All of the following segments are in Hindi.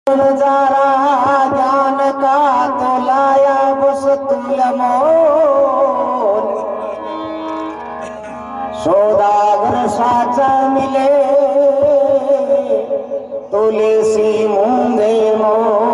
नजारा ज्ञान का तो लाया बस तुलमोल सौदागर साचा मिले तुलसी मूंगे मो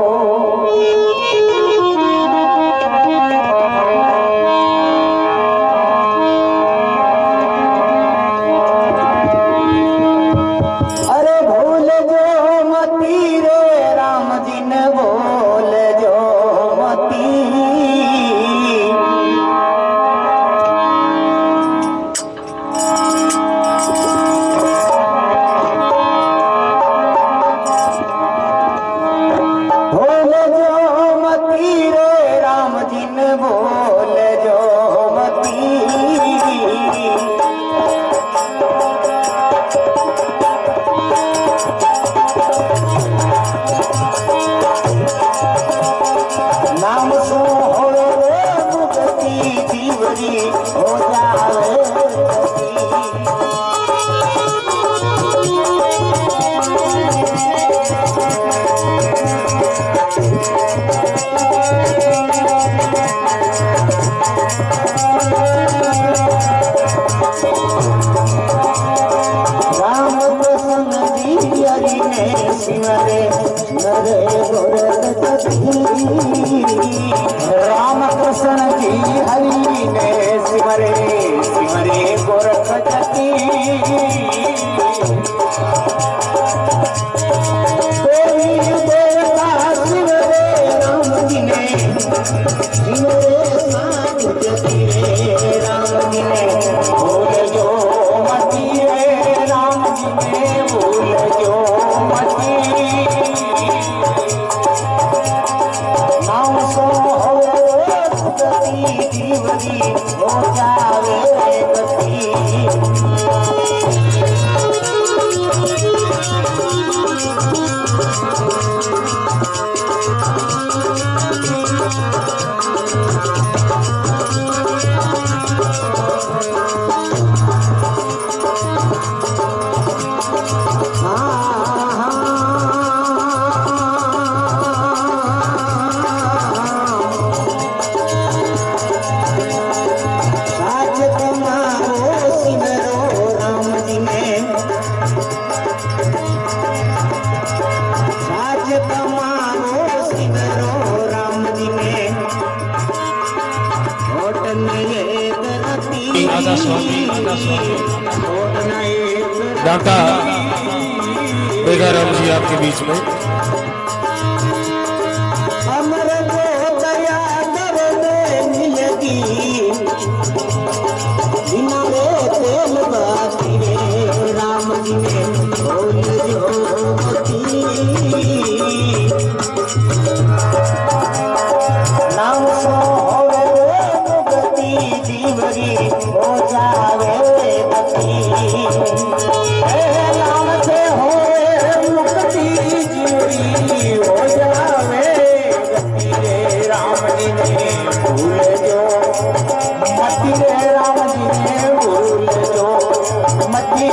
राम कृष्ण की हरि ने सिमरे सिमरे गोरख जति देवी देवता सिमरे राम जी ने सिमरे साधु जति राम जी ने भूल जो मती राम जी ने भूल जो मती जीवनी हो जावे गति डाका बेगाराम जी आपके बीच में अमर को दया करने मिलगी बिना रे तेल बाती रे राम जी ने बोल जो मती नाम सो होवे मुक्ति जीवनी हो जावे गति नाम से होवे मुक्ति जीवनी हो जावे गति रे राम जी ने भूल जो मति रे राम जी ने भूल जो मति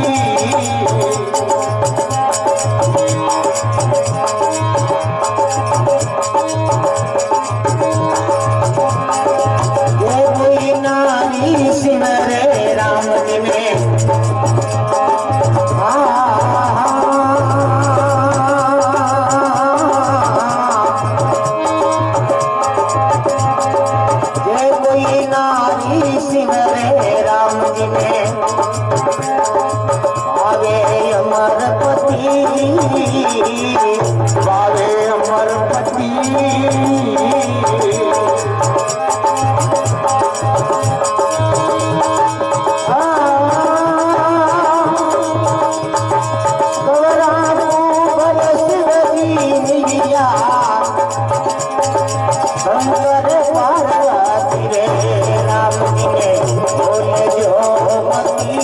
सिमरे राम जी में जय कोई नारी सिमरे राम जी में पावे अमर पति पावे अमर पति शंकर पार्वती रे राम जी ने बोल जो मती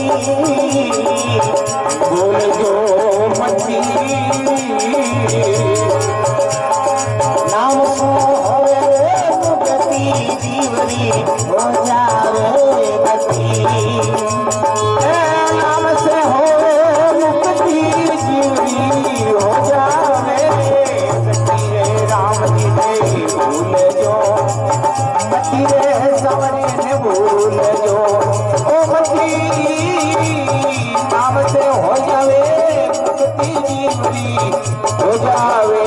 बोल जो मती नाम सो होवे मुक्ति जीवनी हो जावे गति नाम से होवे मुक्ति जीवनी हो जावे जावे